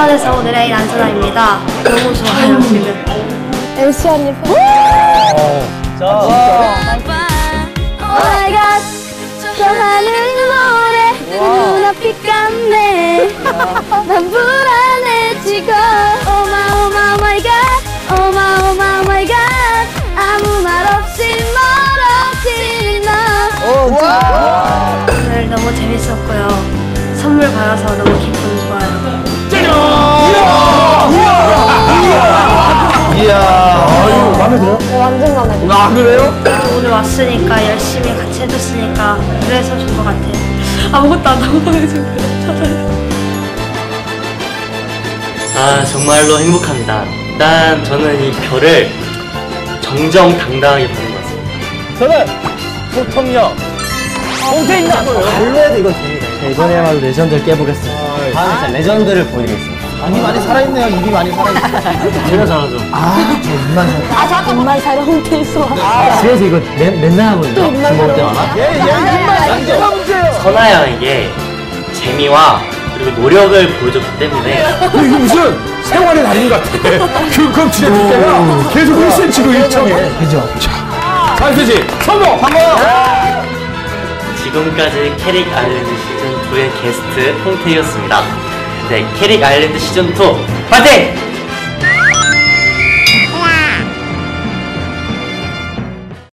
부산에서 오늘 애인 안선아입니다. 너무 좋아요 지금. MC 언니 팬. 자, 오마이갓 좋아하는 노래 눈앞이 깜네. 난 불안해지고 오마이갓 오마이갓 아무 말 없이 멀어지는 너. 오늘 너무 재밌었고요. 선물 받아서 너무 기분 좋아요. 이야. 마음에 들어요? 네, 완전 마음에 들어요. 아, 그래요? 오늘 왔으니까 열심히 같이 해줬으니까 그래서 준 것 같아요. 아무것도 안 하고 보내준 거예요. 아, 정말로 행복합니다. 일단 저는 이 별을 정정당당하게 받은 것 같습니다. 저는 소통력. 홍태입니다. 발로해도 이건 됩니다. 이번에야말로 레전드를 깨보겠습니다. 다음에 진짜 레전드를 보여드리겠습니다. 입이 많이 살아있네요. 입이 많이 살아있네요. 제가 잘하죠. 입만 살아 홍태 있어. 그래서 이거 맨날 하거든요. 술 먹을 때마다. 입만 상대가 문제예요. 선아 양에게 재미와 그리고 노력을 보여줬기 때문에 이거 무슨 생활의 달인 같아. 그럼 진짜 그때가 계속 1cm로 일정해. 그죠? 자, 산수지 성공! 지금까지 캐릭 아일랜드 시즌2의 게스트 홍태희였습니다. 네, 캐릭 아일랜드 시즌2 파이팅!